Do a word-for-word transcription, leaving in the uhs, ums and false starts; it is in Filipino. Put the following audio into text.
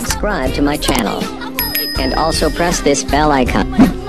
subscribe to my channel. And also press this bell icon.